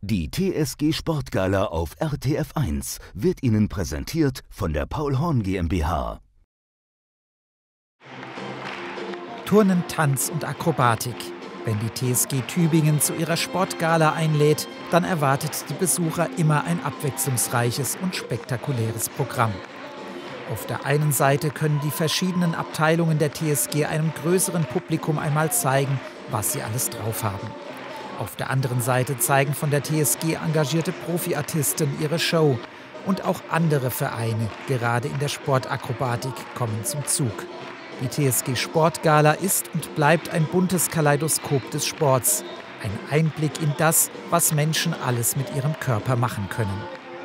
Die TSG Sportgala auf RTF1 wird Ihnen präsentiert von der Paul Horn GmbH. Turnen, Tanz und Akrobatik. Wenn die TSG Tübingen zu ihrer Sportgala einlädt, dann erwartet die Besucher immer ein abwechslungsreiches und spektakuläres Programm. Auf der einen Seite können die verschiedenen Abteilungen der TSG einem größeren Publikum einmal zeigen, was sie alles drauf haben. Auf der anderen Seite zeigen von der TSG engagierte Profiartisten ihre Show. Und auch andere Vereine, gerade in der Sportakrobatik, kommen zum Zug. Die TSG Sportgala ist und bleibt ein buntes Kaleidoskop des Sports. Ein Einblick in das, was Menschen alles mit ihrem Körper machen können.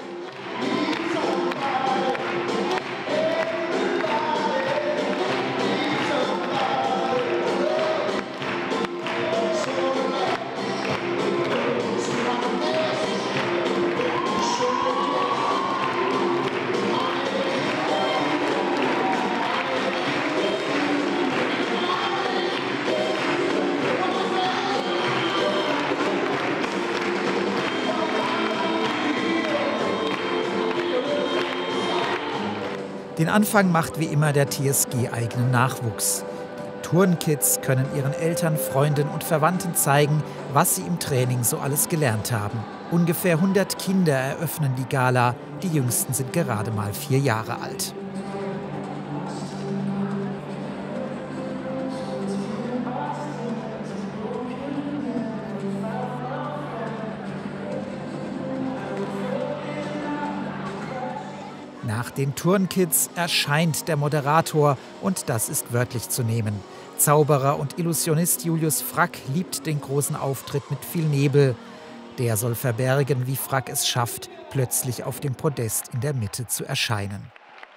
Den Anfang macht wie immer der TSG-eigene Nachwuchs. Die Turnkids können ihren Eltern, Freunden und Verwandten zeigen, was sie im Training so alles gelernt haben. Ungefähr 100 Kinder eröffnen die Gala, die jüngsten sind gerade mal 4 Jahre alt. Nach den Turnkids erscheint der Moderator und das ist wörtlich zu nehmen. Zauberer und Illusionist Julius Frack liebt den großen Auftritt mit viel Nebel. Der soll verbergen, wie Frack es schafft, plötzlich auf dem Podest in der Mitte zu erscheinen.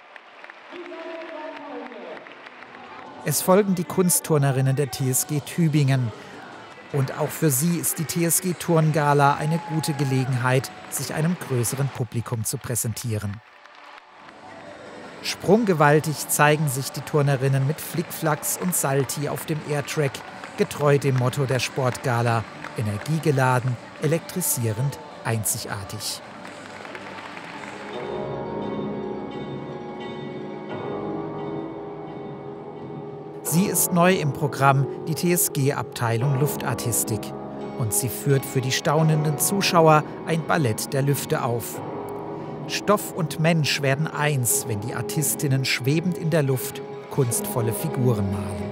Es folgen die Kunstturnerinnen der TSG Tübingen. Und auch für sie ist die TSG Turngala eine gute Gelegenheit, sich einem größeren Publikum zu präsentieren. Sprunggewaltig zeigen sich die Turnerinnen mit Flickflacks und Salti auf dem Airtrack, getreu dem Motto der Sportgala: energiegeladen, elektrisierend, einzigartig. Sie ist neu im Programm, die TSG-Abteilung Luftartistik. Und sie führt für die staunenden Zuschauer ein Ballett der Lüfte auf. Stoff und Mensch werden eins, wenn die Artistinnen schwebend in der Luft kunstvolle Figuren malen.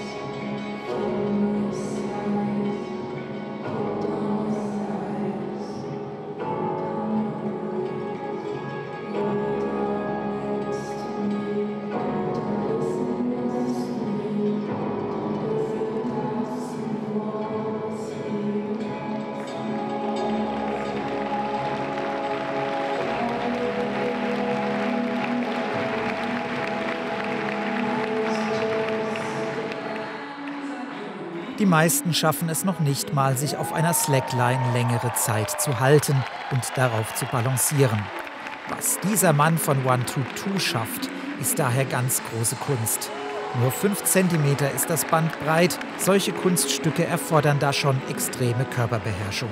Die meisten schaffen es noch nicht mal, sich auf einer Slackline längere Zeit zu halten und darauf zu balancieren. Was dieser Mann von 1-2-2 schafft, ist daher ganz große Kunst. Nur 5 cm ist das Band breit. Solche Kunststücke erfordern da schon extreme Körperbeherrschung.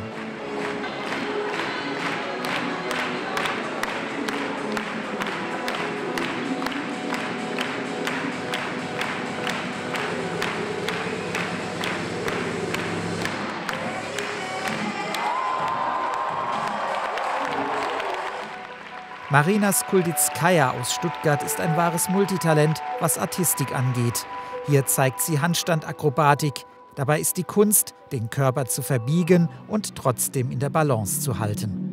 Marina Skulditskaya aus Stuttgart ist ein wahres Multitalent, was Artistik angeht. Hier zeigt sie Handstandakrobatik. Dabei ist die Kunst, den Körper zu verbiegen und trotzdem in der Balance zu halten.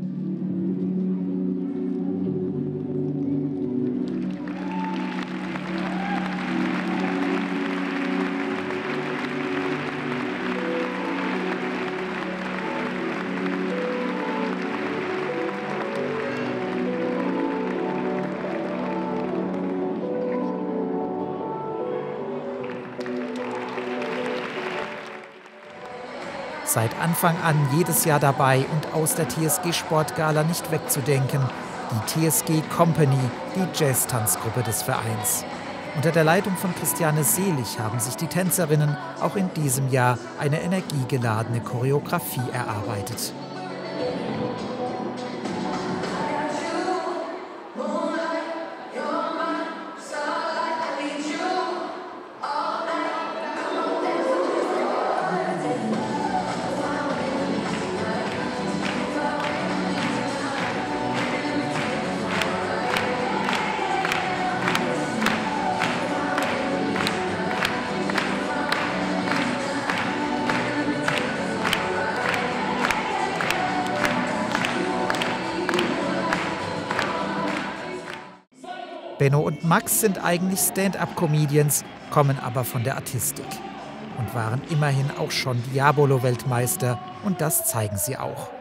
Seit Anfang an jedes Jahr dabei und aus der TSG Sportgala nicht wegzudenken, die TSG Company, die Jazz-Tanzgruppe des Vereins. Unter der Leitung von Christiane Selig haben sich die Tänzerinnen auch in diesem Jahr eine energiegeladene Choreografie erarbeitet. Benno und Max sind eigentlich Stand-up-Comedians, kommen aber von der Artistik und waren immerhin auch schon Diabolo-Weltmeister und das zeigen sie auch.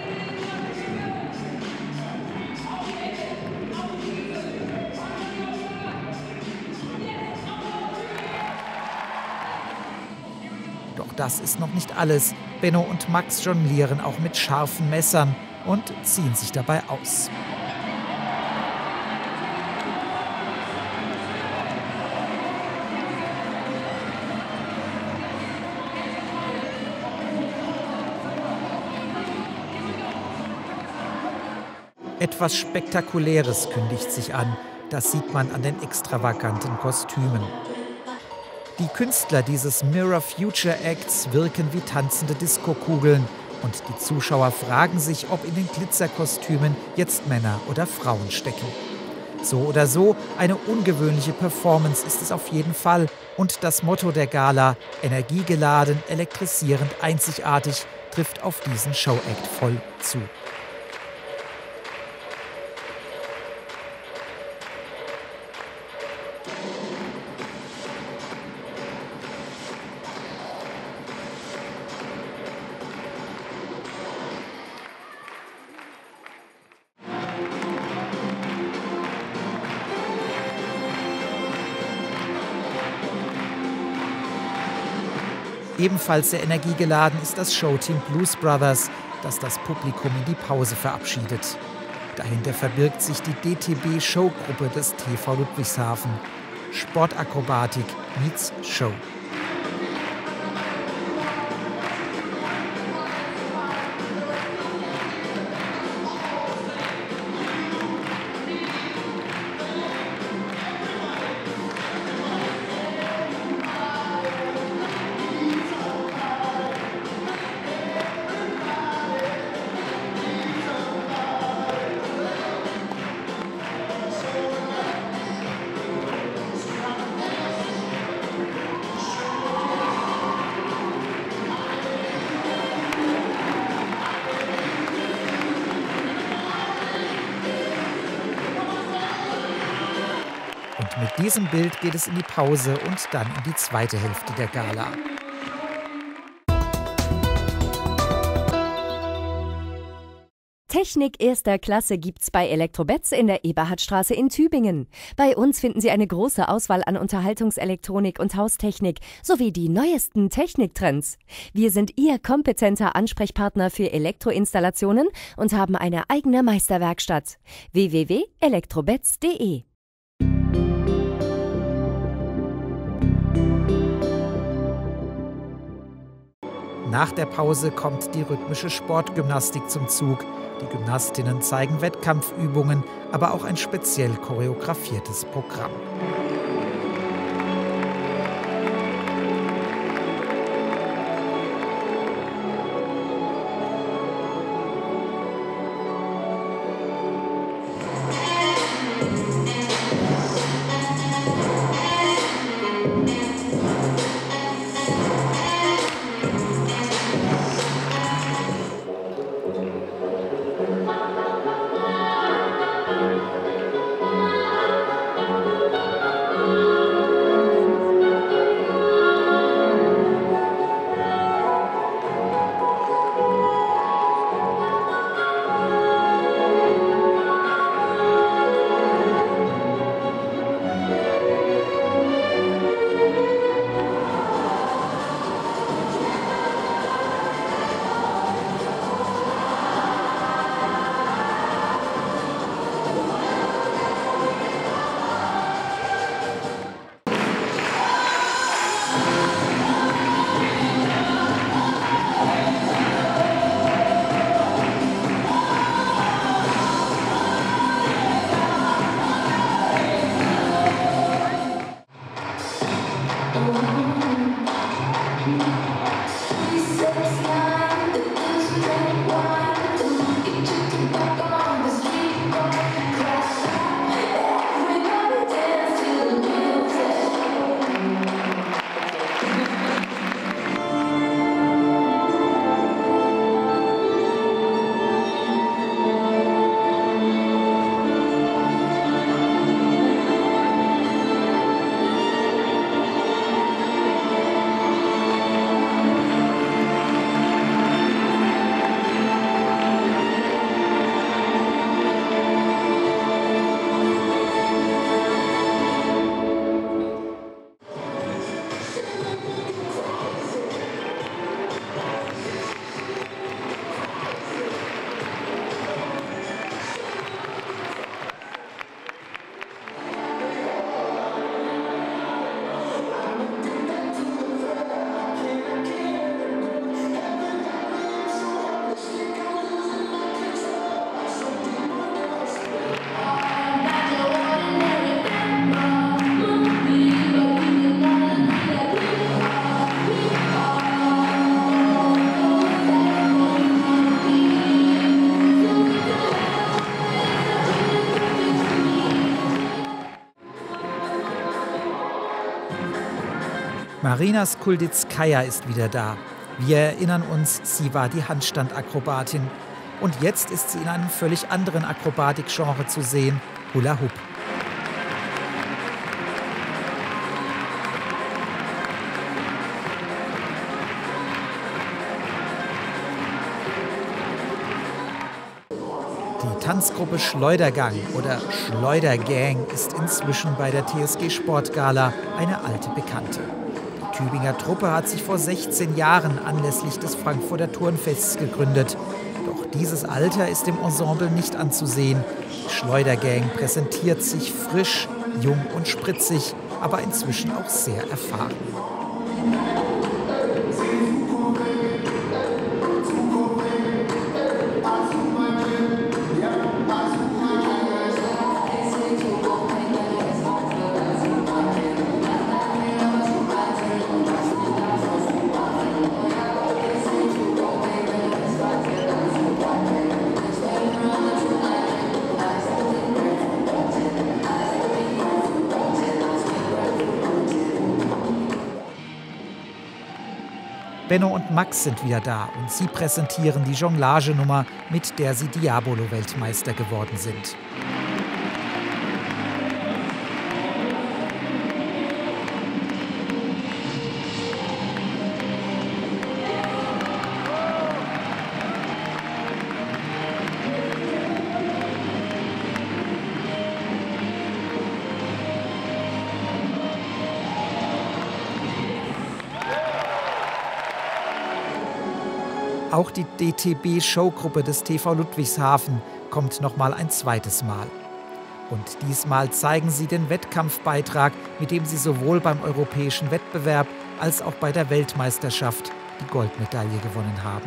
Doch das ist noch nicht alles. Benno und Max jonglieren auch mit scharfen Messern und ziehen sich dabei aus. Etwas Spektakuläres kündigt sich an. Das sieht man an den extravaganten Kostümen. Die Künstler dieses Mirror Future Acts wirken wie tanzende Diskokugeln. Und die Zuschauer fragen sich, ob in den Glitzerkostümen jetzt Männer oder Frauen stecken. So oder so, eine ungewöhnliche Performance ist es auf jeden Fall. Und das Motto der Gala, energiegeladen, elektrisierend, einzigartig, trifft auf diesen Showact voll zu. Ebenfalls sehr energiegeladen ist das Showteam Blues Brothers, das das Publikum in die Pause verabschiedet. Dahinter verbirgt sich die DTB-Showgruppe des TV Ludwigshafen. Sportakrobatik meets Show. Und mit diesem Bild geht es in die Pause und dann in die zweite Hälfte der Gala. Technik erster Klasse gibt's bei Elektrobetz in der Eberhardstraße in Tübingen. Bei uns finden Sie eine große Auswahl an Unterhaltungselektronik und Haustechnik sowie die neuesten Techniktrends. Wir sind Ihr kompetenter Ansprechpartner für Elektroinstallationen und haben eine eigene Meisterwerkstatt. www.elektrobetz.de. Nach der Pause kommt die rhythmische Sportgymnastik zum Zug. Die Gymnastinnen zeigen Wettkampfübungen, aber auch ein speziell choreografiertes Programm. Marina Skulditskaja ist wieder da. Wir erinnern uns, sie war die Handstandakrobatin. Und jetzt ist sie in einem völlig anderen Akrobatikgenre zu sehen, Hula Hoop. Die Tanzgruppe Schleudergang oder Schleudergang ist inzwischen bei der TSG Sportgala eine alte Bekannte. Die Tübinger Truppe hat sich vor 16 Jahren anlässlich des Frankfurter Turnfests gegründet. Doch dieses Alter ist im Ensemble nicht anzusehen. Die Schleudergang präsentiert sich frisch, jung und spritzig, aber inzwischen auch sehr erfahren. Benno und Max sind wieder da und sie präsentieren die Jonglagenummer, mit der sie Diabolo-Weltmeister geworden sind. Auch die DTB-Showgruppe des TV Ludwigshafen kommt noch mal ein zweites Mal. Und diesmal zeigen sie den Wettkampfbeitrag, mit dem sie sowohl beim europäischen Wettbewerb als auch bei der Weltmeisterschaft die Goldmedaille gewonnen haben.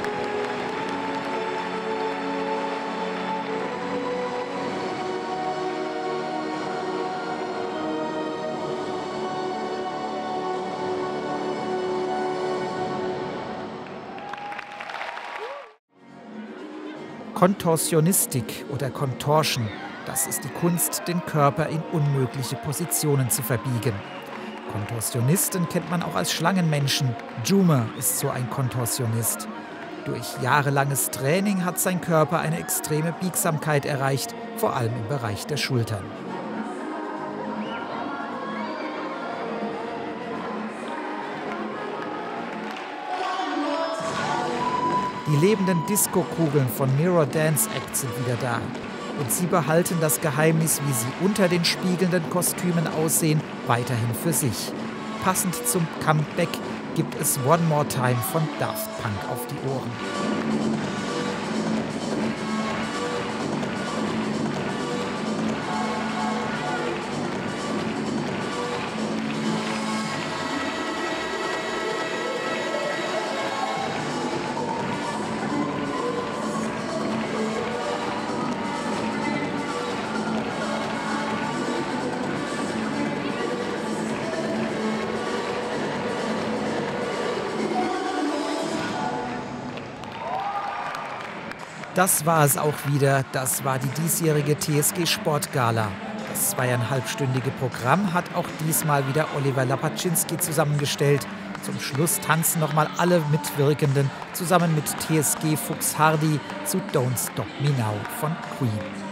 Kontorsionistik oder Contortion, das ist die Kunst, den Körper in unmögliche Positionen zu verbiegen. Kontorsionisten kennt man auch als Schlangenmenschen. Jume ist so ein Kontorsionist. Durch jahrelanges Training hat sein Körper eine extreme Biegsamkeit erreicht, vor allem im Bereich der Schultern. Die lebenden Disco-Kugeln von Mirror Dance Act sind wieder da. Und sie behalten das Geheimnis, wie sie unter den spiegelnden Kostümen aussehen, weiterhin für sich. Passend zum Comeback gibt es One More Time von Daft Punk auf die Ohren. Das war es auch wieder. Das war die diesjährige TSG Sportgala. Das 2,5-stündige Programm hat auch diesmal wieder Oliver Lapaczynski zusammengestellt. Zum Schluss tanzen nochmal alle Mitwirkenden zusammen mit TSG Fuchs Hardy zu Don't Stop Me Now von Queen.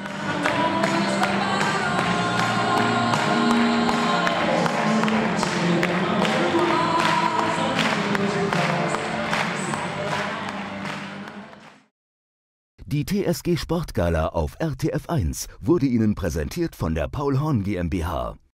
Die TSG Sportgala auf RTF1 wurde Ihnen präsentiert von der Paul Horn GmbH.